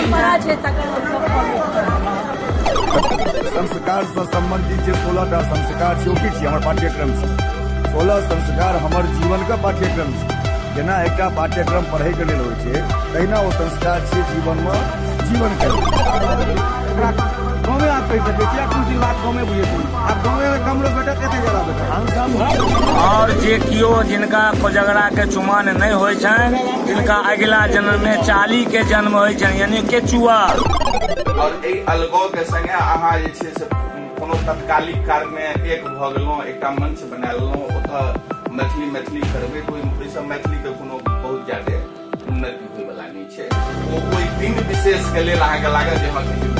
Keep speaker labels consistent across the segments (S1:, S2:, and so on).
S1: परंपरा छै तकर
S2: संस्कार से संबंधित 16टा संस्कार छै, ओ कि हमर पाठ्यक्रम छै। 16 संस्कार हमर जीवन का पाठ्यक्रम छै। जेना एकटा पाठ्यक्रम पढ़े के लेल होइ छै, तहिना ओ संस्कार छै जीवन में जीवन के।
S3: गाँव में आप कह सकते हैं, कुछ दिन बाद गाँव में बुझे आप गाँव में कम लोग बेटा कैसे जरा बेटा।
S4: और जे कियो जिनका कोजगरा के चुमान नहीं होय छन, जिनका अगला जन्म में चाली के जन्म होय छन, यानी केचुआ।
S5: और ए अलगो के संगे अहाँ जे छै से कोनो तत्कालिक कार्य में एक भ गेलौ, एकटा मंच बना लेलौ, ओतऽ मैथिली करबे, कोई सब मैथिली के कोनो बहुत ज्यादा उन्नति होय वाला नहीं छै। वो कोई दिन विशेष के लेल अहाँ के लागत जे हम किसी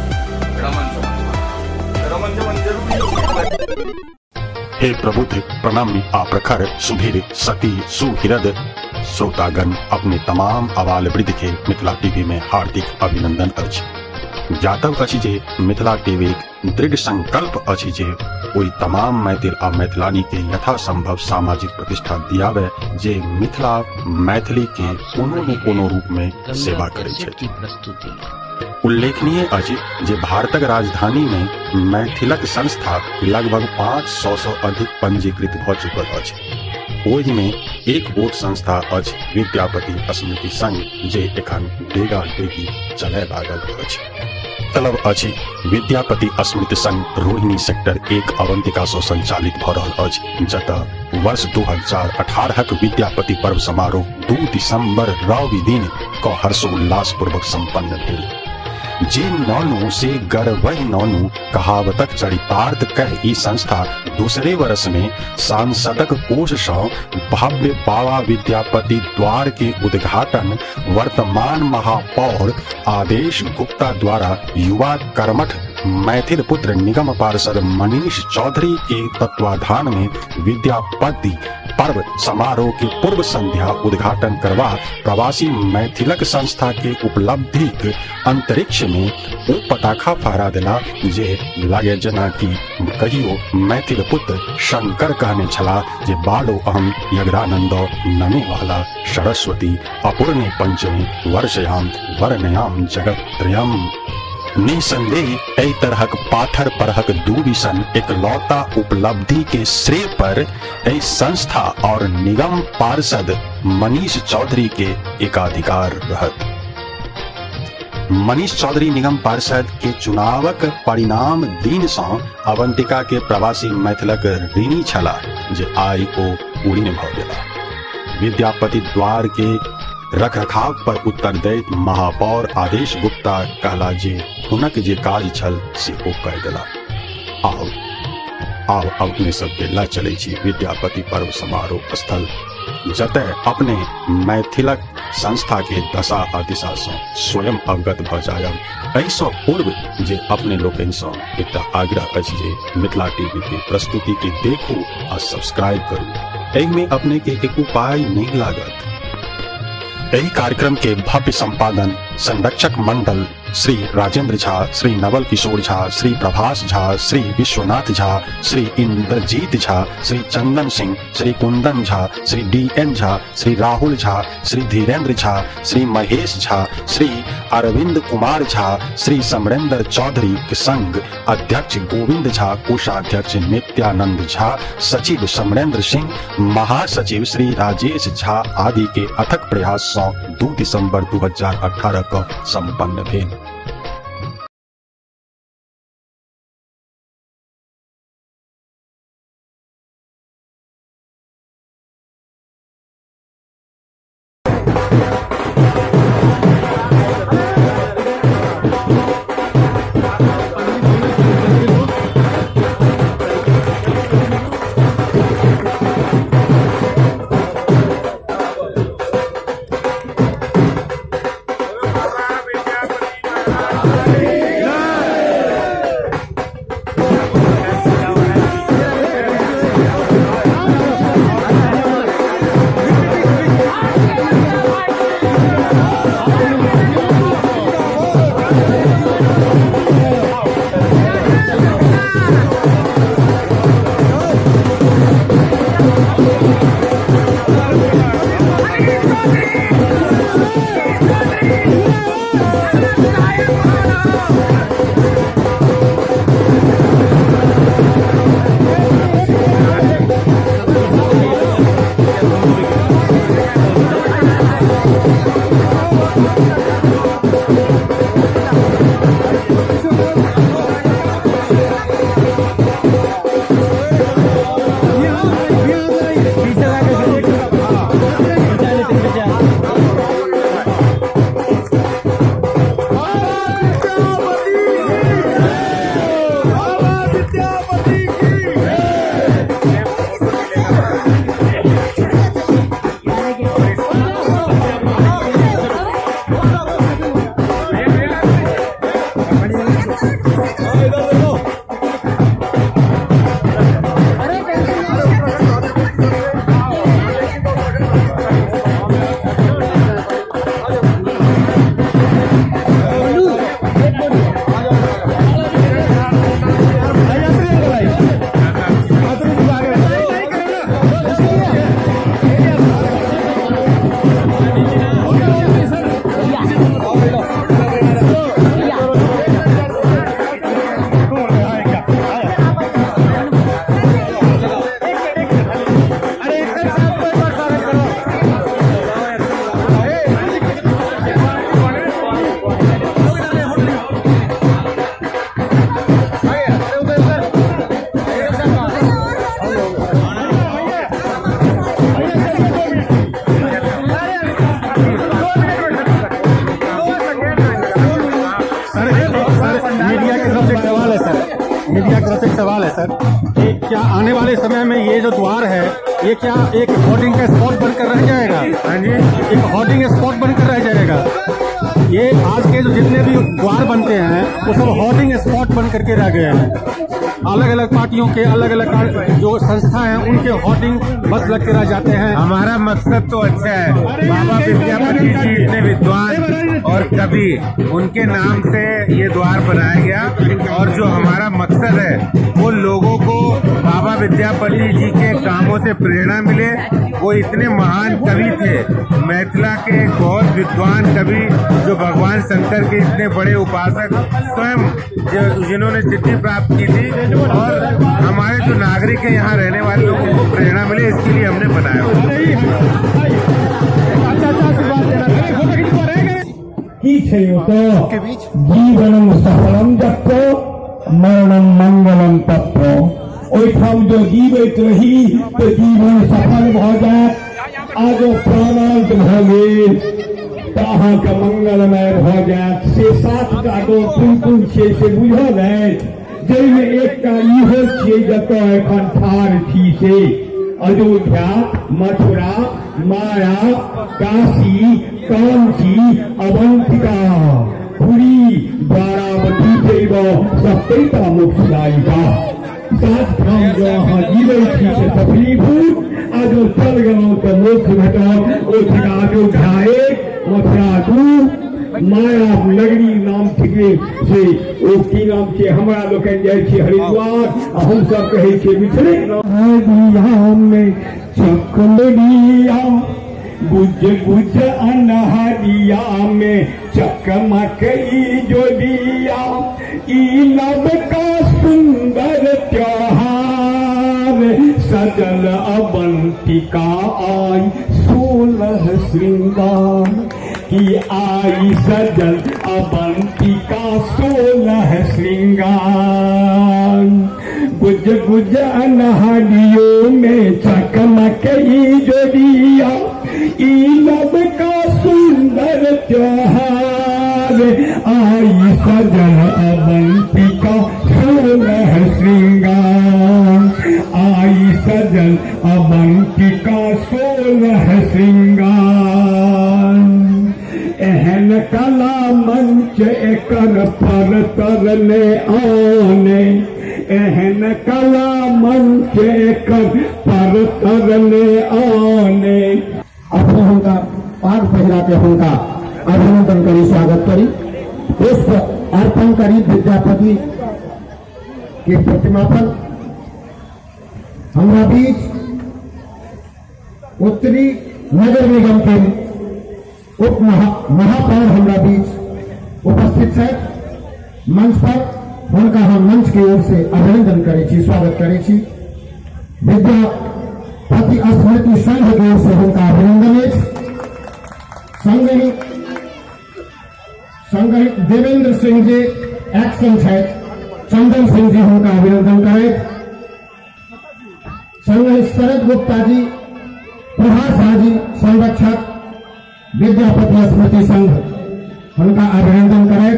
S5: रमन चमन जरूरी।
S6: हे प्रबुद्ध प्रणामी आ प्रखर सुधीर सती सुहृद श्रोतागण, अपने तमाम आवाल वृद्ध के मिथिला टीवी में हार्दिक अभिनंदन अछि। ज्ञातव्य अछि जे मिथिला टीवी दृढ़ संकल्प अछि जे ओई तमाम मैथिल आ मैथिलानी के यथासंभव सामाजिक प्रतिष्ठा दियावे जे मिथिला मैथिली के कोनो न कोनो रूप में सेवा करै छथि। उल्लेखनीय अछि जे भारतक राजधानी में मैथिलक संस्था लगभग 500 से अधिक पंजीकृत भ चुकल अछि। ओहि में एक गोट संस्था अछि विद्यापति स्मृति संघ, जे एखन डेगा डेगी चलय लागल अछि। तलब अछि विद्यापति स्मृति संघ रोहिणी सेक्टर 1 अवंतिका से संचालित भ रहल अछि, जतऽ वर्ष 2018 विद्यापति पर्व समारोह 2 दिसंबर रवि दिन क हर्षोल्लास पूर्वक संपन्न भेल। जे नौनु से गर्वहि नौनु कहावतक चरितार्थ कह ई संस्था दूसरे वर्ष में सांसदक कोष से भव्य बाबा विद्यापति द्वार के उद्घाटन वर्तमान महापौर आदेश गुप्ता द्वारा युवा कर्मठ मैथिल पुत्र निगम पार्षद मनीष चौधरी के तत्वाधान में विद्यापति पर्व समारोह के पूर्व संध्या उद्घाटन करवा प्रवासी मैथिलक संस्था के उपलब्धिक अंतरिक्ष में ओ पताखा फहरा देला जे लागे जना कि कहियो मैथिल पुत्र शंकर कहने छला जे बालो अहम यज्ञानंदो नमे वाला सरस्वती अपूर्णे पंचमी वर्षयाम वर्णयाम जगत त्रयम। निसंदेह एहि तरहक पाथर परहक दूविसन एकलौता उपलब्धि के श्रेय पर एहि संस्था और निगम पार्षद मनीष चौधरी के एकाधिकार रहत। मनीष चौधरी निगम पार्षद के चुनावक परिणाम दिन से अवंतिका के प्रवासी मैथिलक ऋणी छला जे आइ ओ उड़ीन भ गेला। विद्यापति द्वार के रखरखाव पर उत्तरदायित्व महापौर आदेश गुप्ता कहला जे हुनक जे कार्य छल से ओ कर देला। आओ अपने सबके ला चले छी विद्यापति पर्व समारोह स्थल, जतय अपने मैथिलक संस्था के दशा आ दिशा से स्वयं अवगत भ जायब। एहि सँ पूर्व जे अपने लोकनि सँ एकटा आग्रह अछि जे मिथिला टीवी के प्रस्तुति के देखू आ सब्सक्राइब करू। एहि में अपने के एक उपाय नहीं लागत। यही कार्यक्रम के भव्य संपादन संरक्षक मंडल श्री राजेंद्र झा, श्री नवल किशोर झा, श्री प्रभास झा, श्री विश्वनाथ झा, श्री इंद्रजीत झा, श्री चंदन सिंह, श्री कुंदन झा, श्री DN झा, श्री राहुल झा, श्री धीरेन्द्र झा, श्री महेश झा, श्री अरविंद कुमार झा, श्री समरेंद्र चौधरी के संग अध्यक्ष गोविंद झा, कोषाध्यक्ष नित्यानंद झा, सचिव समरेंद्र सिंह, महासचिव श्री राजेश झा आदि के अथक प्रयास से 2 दिसंबर 2018 को संपन्न भेल।
S1: सवाल है सर कि क्या आने वाले समय में ये जो द्वार है ये क्या एक होर्डिंग का स्पॉट बनकर रह जाएगा? हाँ जी, एक होर्डिंग स्पॉट बनकर रह जाएगा। ये आज के जो जितने भी द्वार बनते हैं वो सब होर्डिंग स्पॉट बन करके रह गए हैं। अलग अलग पार्टियों के अलग अलग जो संस्था हैं उनके होर्डिंग बस लग के रह जाते हैं।
S7: हमारा मकसद तो अच्छा है, बाबा विद्यापति जी इतने विद्वान और कवि, उनके नाम से ये द्वार बनाया गया। और जो हमारा मकसद है वो लोगों को बाबा विद्यापति जी के कामों से प्रेरणा मिले। वो इतने महान कवि थे, मैथिला के बहुत विद्वान कवि, जो भगवान शंकर के इतने बड़े उपासक, स्वयं जिन्होंने सिद्धि प्राप्त की थी। और हमारे जो नागरिक है, यहाँ रहने वाले लोगों को प्रेरणा मिले, इसके लिए हमने बनाया।
S8: जीवनम सफलम जपो मरणम मंगलम तपो। ओठाम जो जीवित रही तो जीवन सफल भ जाए, आज प्राणांत भ गेल तहाँ के मंगलमय भ जाए। से सात का दो कुल छे से बुझल है, जैमे एकटा इहो छियै जतऽ एखन ठाढ़ छी से अयोध्या, मथुरा, माया, काशी, कांची, अवंतिका, पुरी, द्वारावती चैव सप्तैता मोक्षदायिका। सात ठाम जो अहाँ जीवै छी से सफलीभूत, आ जो चल गेलहुँ तऽ मोक्ष भेटत। ओ थिक अयोध्या एक, मथुरा दू, माया नगरी नाम थिके से ओ की नाम छै, हमरा लोकनि जाइ छी हरिद्वार, आ हम सब कहै छियै मिथिले में चकमरिया, बुझ बुझ अनहरिया में चकमक जोड़िया। ई नव का सुंदर त्योहार, सजल अवंतिका आई 16 श्रृंगार। कि आई सजल अवंतिका 16 श्रृंगार। गुज गुज अनहरियों में चकमक जोड़िया, ई नव का सुंदर त्योहार। आई सजल अवंतिका 16 श्रृंगार। आई सजल अवंतिका 16 श्रृंगार। एहन कला मंच एकर पर तरने आने, एहन कला मंच एकर पर तरने आने।
S9: अपने हुनका पाग पहिरा के हुनका अभिनंदन करी, स्वागत करी, पुष्प अर्पण करी विद्यापति के प्रतिमा पर। हमारा बीच उत्तरी नगर निगम के उप महापौर हमारा बीच उपस्थित है। मंच पर उनका हम मंच की ओर से अभिनंदन करे छी, स्वागत करे छी। विद्यापति स्मृति संघ की ओर से उनका अभिनंदन है। संगठित देवेंद्र सिंह जी एक्शन है, चंदन सिंह जी उनका अभिनंदन करे। संगठित शरद गुप्ता जी, प्रभास झा जी, संरक्षक विद्यापति स्मृति संघ, उनका अभिनंदन करे।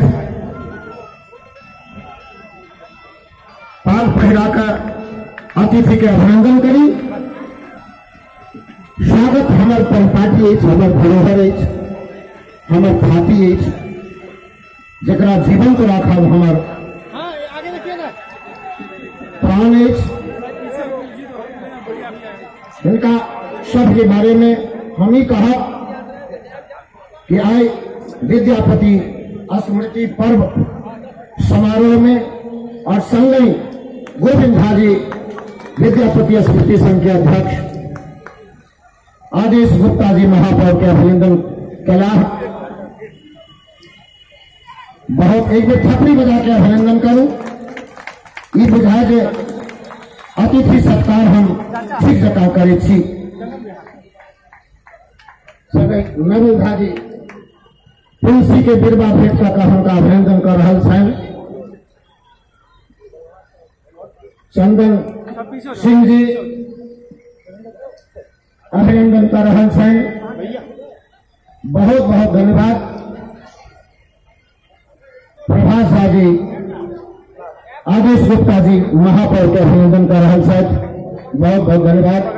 S9: पाग पहिराकर अतिथि के अभिनंदन करी। स्वागत हमर परिपाटी अछि, हमर धरोहर अछि, हमर थाती अछि, जकरा जीवंत राखब हमर प्राण अछि। इनका सबके बारे में हम ही कहा कि आज विद्यापति स्मृति पर्व समारोह में और संगई गोविंद झा जी विद्यापति स्मृति संघ के अध्यक्ष, आदेश गुप्ता जी महापौर के अभिनंदन कला। बहुत एक बेर थपड़ी बजा के अभिनंदन करूं। ई बुझाय जे अतिथि सत्कार हम ठीक जकाँ करे छी। नवल झा जी तुलसी के बिरबा भेंट कर हुनका अभिनंदन कर रहा छनि। चंदन सिंह जी अभिनंदन कर रहा छनि। बहुत बहुत धन्यवाद। प्रभास झा जी, आदेश गुप्ता जी महापौर के अभिनंदन कर रहा है। बहुत बहुत धन्यवाद।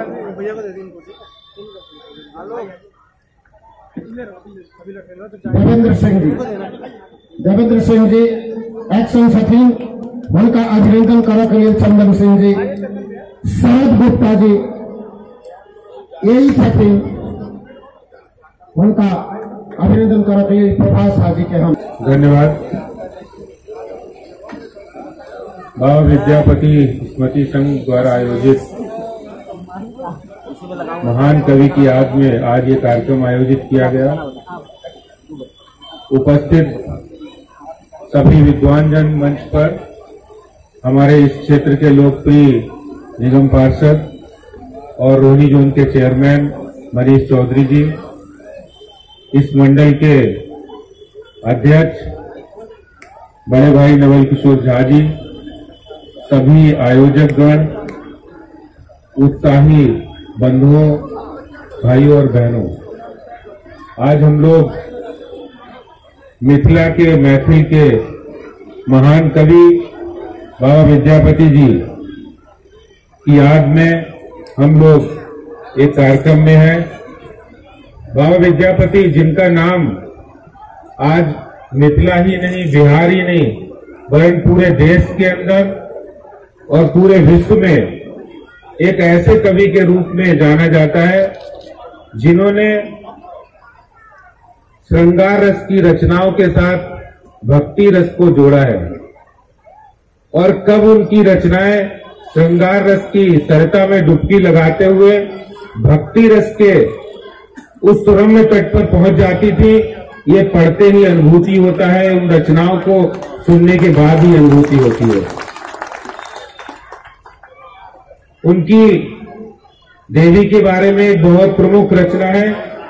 S9: देवेंद्र सिंह जी एक्शन छथिन, उनका अभिनंदन करके लिए चंदन सिंह जी। शरद गुप्ता जी यही छथिन, उनका अभिनंदन करके लिए प्रभास हाजी के हम
S7: धन्यवाद। बाबा विद्यापति स्मृति संघ द्वारा आयोजित महान कवि की याद में आज ये कार्यक्रम आयोजित किया गया। उपस्थित सभी विद्वान जन मंच पर, हमारे इस क्षेत्र के लोकप्रिय निगम पार्षद और रोहिनी जोन के चेयरमैन मनीष चौधरी जी, इस मंडल के अध्यक्ष बड़े भाई नवल किशोर झा जी, सभी आयोजक गण, उत्साही बंधुओं, भाइयों और बहनों, आज हम लोग मिथिला के मैथिल के महान कवि बाबा विद्यापति जी की याद में हम लोग एक कार्यक्रम में हैं। बाबा विद्यापति जिनका नाम आज मिथिला ही नहीं, बिहार ही नहीं, वरन पूरे देश के अंदर और पूरे विश्व में एक ऐसे कवि के रूप में जाना जाता है जिन्होंने श्रृंगार रस की रचनाओं के साथ भक्ति रस को जोड़ा है। और कब उनकी रचनाएं श्रृंगार रस की सरता में डुबकी लगाते हुए भक्ति रस के उस सुरम्य तट पर पहुंच जाती थी, ये पढ़ते ही अनुभूति होता है, उन रचनाओं को सुनने के बाद ही अनुभूति होती है। उनकी देवी के बारे में एक बहुत प्रमुख रचना है,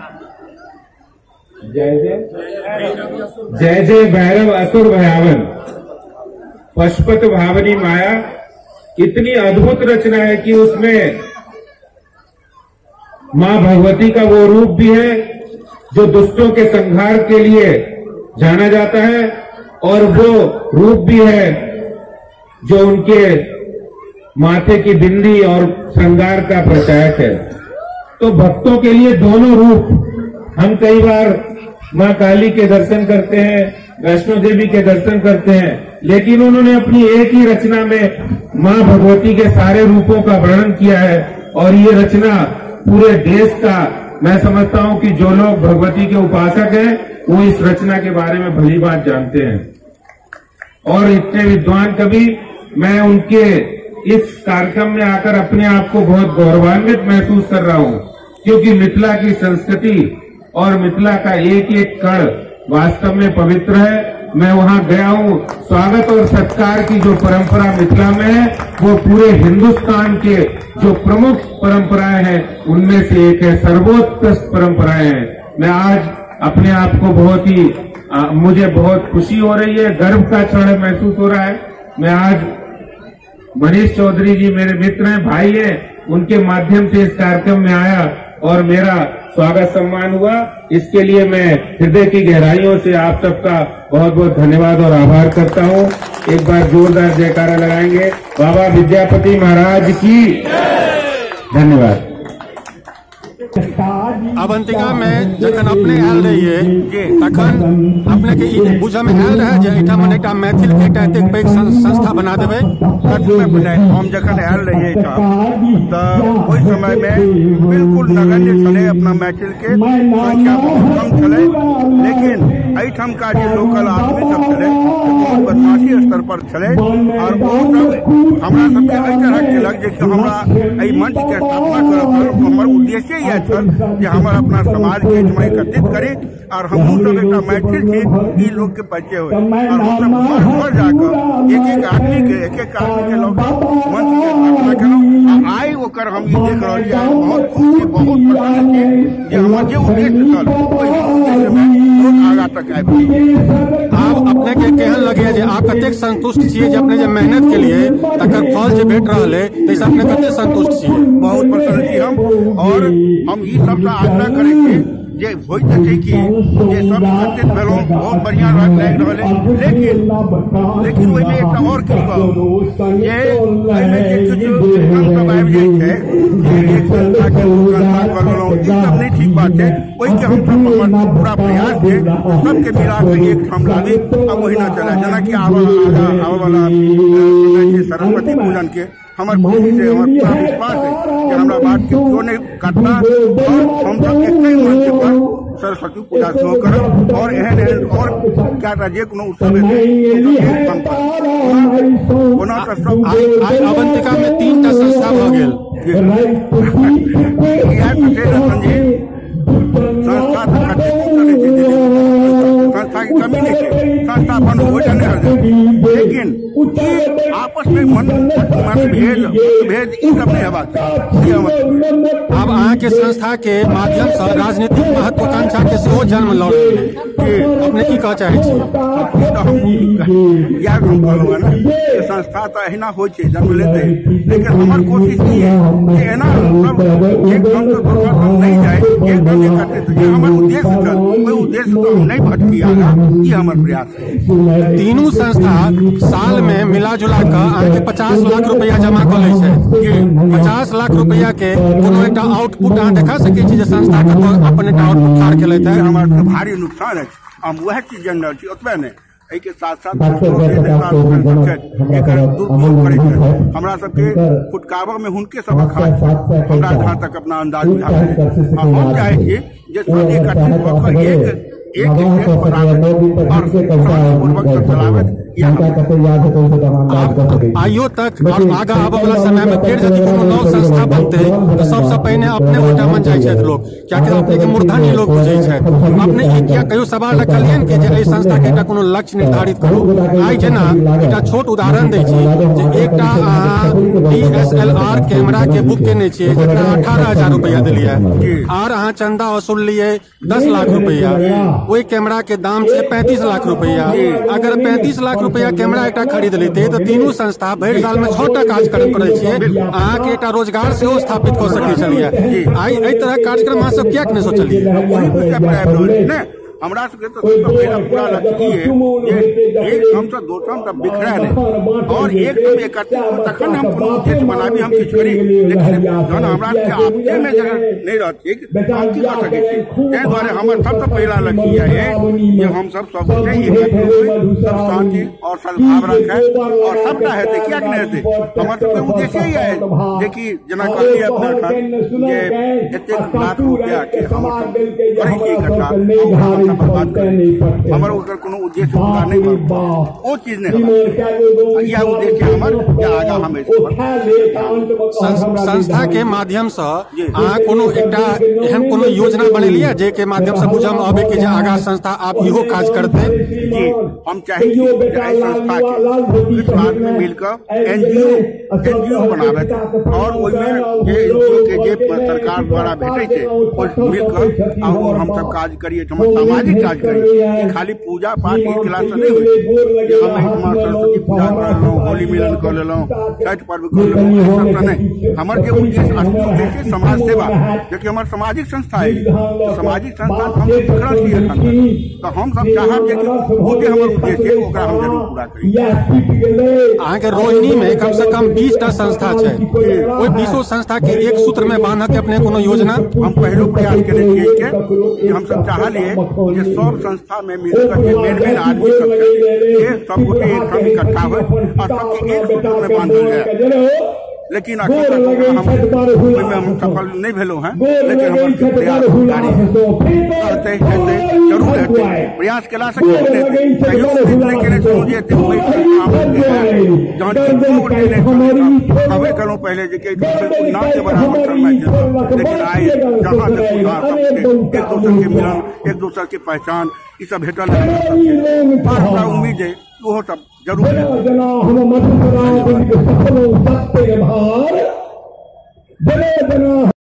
S7: जय जय भैरव असुर भयावन पशुपत भावनी माया। इतनी अद्भुत रचना है कि उसमें मां भगवती का वो रूप भी है जो दुष्टों के संहार के लिए जाना जाता है, और वो रूप भी है जो उनके माथे की बिंदी और श्रृंगार का प्रचायक है। तो भक्तों के लिए दोनों रूप, हम कई बार मां काली के दर्शन करते हैं, वैष्णो देवी के दर्शन करते हैं, लेकिन उन्होंने अपनी एक ही रचना में मां भगवती के सारे रूपों का वर्णन किया है। और ये रचना पूरे देश का, मैं समझता हूं कि जो लोग भगवती के उपासक हैं वो इस रचना के बारे में भली बात जानते हैं। और इतने विद्वान कवि, मैं उनके इस कार्यक्रम में आकर अपने आप को बहुत गौरवान्वित महसूस कर रहा हूं, क्योंकि मिथिला की संस्कृति और मिथिला का एक एक कण वास्तव में पवित्र है। मैं वहां गया हूं, स्वागत और सत्कार की जो परंपरा मिथिला में है वो पूरे हिंदुस्तान के जो प्रमुख परंपराएं हैं उनमें से एक है, सर्वोत्कृष्ट परंपराएं हैं। मैं आज अपने आप को बहुत ही मुझे बहुत खुशी हो रही है, गर्व का क्षण महसूस हो रहा है। मैं आज मनीष चौधरी जी मेरे मित्र हैं, भाई हैं, उनके माध्यम से इस कार्यक्रम में आया और मेरा स्वागत सम्मान हुआ। इसके लिए मैं हृदय की गहराइयों से आप सबका बहुत बहुत धन्यवाद और आभार करता हूं। एक बार जोरदार जयकारा लगाएंगे बाबा विद्यापति महाराज की। धन्यवाद।
S1: अवंतिका में जखन अपने आयल रहिए तखन अपने के ई बुझ में आयल रहे जे एठाम एकटा मैथिल के एकटा एतेक पैघ संस्था बना देबै।
S3: हम जखन आयल रहिए तऽ ओहि समय में बिल्कुल नगण्य छलै, अपना मैथिल के संख्या बहुत कम छलै, लेकिन एहिठाम का जे लोकल आदमी सब छलै बहुत बदमाशी स्तर पर छलै। और ओ सब हमरा सबके एहि तरह केलक जे हमरा एहि मंच के स्थापना करब, हमर उद्देश्य यह छल जे हमर अपना समाज के एकत्रित करी और हमहूँ सब एक मैथिल छी, ई लोग के परिचय हो। और हम सब घर जाकर एक एक आदमी के लोग मंच के स्थापना केलहुँ। आइ ओकर हम ई देख रहल छी, बहुत खुशी, बहुत प्रसन्न छी जे हमर जे उद्देश्य छल ओहि उद्देश्य में बहुत आगाँ तक आबि गेल।
S1: आप अपने के केहन लगे जे आप कतेक संतुष्ट छियै जे अपने जे मेहनत के लिए तकर फल जे भेट रहल है ताहिसँ अपने कतेक संतुष्ट छियै?
S3: बहुत प्रसन्न छी हम। और हम ई सबसे आग्रह करेंगे जे होइत छै कि जे सब एकत्रित भेलहुँ बहुत बढ़िया लागि रहल है, लेकिन ओहिमे एकटा और किछु कहू जे एहिमे जे किछु सब आबि जाइ छै एक संस्था के संस्था करलहुँ, ई सब नहीं ठीक बात है। ओहिके हम सब पूरा प्रयास है सबके मिला के एक ठाम लाबी आ ओहिना चला, जेना कि आबे वाला सरस्वती पूजन के हमार कोशिश है, हमार पूरा विश्वास है कि हमारा बात के क्यों नहीं काटना और हम सब एक ही मंच पर सरस्वती पूजा शुरू करब और एहन और क्या जे कोनो उत्सव
S1: अवंतिका में 3टा संस्था भ गेल
S3: संस्था की कमी नहीं है, संस्था बंद हो जाने लेकिन आपस में मतभेद ई सब नहीं हेबाक चाहिए।
S1: अब अहाँ के संस्था के माध्यम से राजनीतिक महत्वाकांक्षा के सेहो जन्म लऽ रहलै, अपने की कह चाहे छी?
S3: यार हम कहलहुँ ना संस्था तो अहिना हो जन्म लेते, लेकिन हमार कोशिश ये है कि एना सब एक ढंग से नहीं जाए, एक ढंग करते तो हमारा उद्देश्य था, कोई उद्देश्य तो हम नहीं भटकी आगा, ये हमार प्रयास है।
S1: तीनू संस्था साल में मिला जुला कर अहाँ के 50 लाख रुपया जमा कर लै छै। 50 लाख रुपया के कोनो एकटा आउटपुट अहाँ देखा सकै छी जे संस्था के अपन एकटा आउटपुट ठाढ़ केलथि है?
S3: हमारा भारी नुकसान है, हम वह चीज जनरल छी, ओतबे नहीं के साथ साथ दुरुपयोग करे हमरा सबके फुटकावा में हुनके सबक हमरा जहाँ तक अपना अंदाज बुझा हम चाहे छी जे सब एकत्रित होकर एक
S1: आइयो तक और आगा आबे वाला समय में फिर यदि कोनो नव संस्था बनते तो सबसे पहले अपने ओटा मन जाय छै लोग, क्या कि अपने के मूर्धन्य लोग बुझै छै। अपने क्या कहियो सवाल रखलियन कि जे एहि संस्था के एकटा कोनो लक्ष्य निर्धारित करू? आइ जेना एकटा छोट उदाहरण दै छी जे एकटा अहाँ DSLR कैमरा के बुक केने छियै जेकरा 18,000 रुपया देलियै और अहाँ चंदा वसूल लिए 10 लाख रुपया, वही कैमरा के दाम से 35 लाख रुपया। अगर 35 लाख रुपया कैमरा एकटा खरीद लेते तो तीनू संस्था भरि साल में 6टा कार्यक्रम करे छियै, अहाँ के एकटा रोजगार सेहो स्थापित कर सकै छलियै। आइ एहि तरह कार्यक्रम अहाँ सब किया नहीं सोचलियै?
S3: हमरा सबके तो पहला पूरा लक्ष्य है एक हम सब दोस्तों का बिखरा नहीं और एक हम एकत्रित हो तखन हम कोनो उद्देश्य बनाबी, हम किछु करी, लेकिन जन हमरा के आपसे में जगह नहीं रहती हम की कर सके छी। ताहि दुआरे हमर सबसे पहला लक्ष्य है कि हम सब गोटे एकत्रित हो, सब शांति और सद्भाव रखे और सबटा हेतै, किया नहीं हेतै? हमर सबके उद्देश्य ही है देखी जना कहलिए अपना जे एतेक लाख रुपया के हम सब करै छी इकट्ठा बर्बाद करें, हमारा उधर कोनो उद्देश्य पूरा नहीं कर वो चीज नहीं यह उद्देश्य हमार आगा हमें
S1: संस्था के माध्यम से अहाँ कोनो एकटा एहन कोनो योजना बनेलियै जे के माध्यम से बुझम आबे कि जे आगा संस्था आप इहो काज करते?
S3: जी हम चाहे कि संस्था के कुछ बात में मिलकर एनजीओ बनावे और ओइमे जे एनजीओ के जे सरकार द्वारा भेटै छै ओ मिलकर और हम सब काज करिए, सामाजिक काज करिए। खाली पूजा पाठ एक क्लास से नहीं हुई, हम सरस्वती पूजा कर लो, होली मिलन कर लो, छठ पर्व कर लो, नहीं हमारे जो उद्देश्य असली उद्देश्य समाज सेवा, जबकि हमारे सामाजिक संस्था है, सामाजिक संस्था हम तो हम सब चाहब जे वो हमारे उद्देश्य है ओकरा हम जरूर पूरा करी।
S1: अहाँ के रोहिणी में कम से कम 20टा संस्था है, ओहि 20 संस्था के एक सूत्र में बांध के अपने कोनो योजना
S3: हम पहले प्रयास करे कि हम सब चाहलिए जे सब संस्था में मिलकर के मेन आदमी सब सब गोटे एक ठाम इकट्ठा हो और सबके एक सूत्र में बांधल जाए, लेकिन हम सफल नहीं भेलो हैं, लेकिन हमारे प्रयास जारी रहते जरूर रहते प्रयास केला से कहे करो पहले नाम के बराबर करना, लेकिन आए जहाँ एक दूसरे के मिलन, एक दूसरे की पहचान ये सब हेटल हमारा उम्मीद है वो सब जरूर है।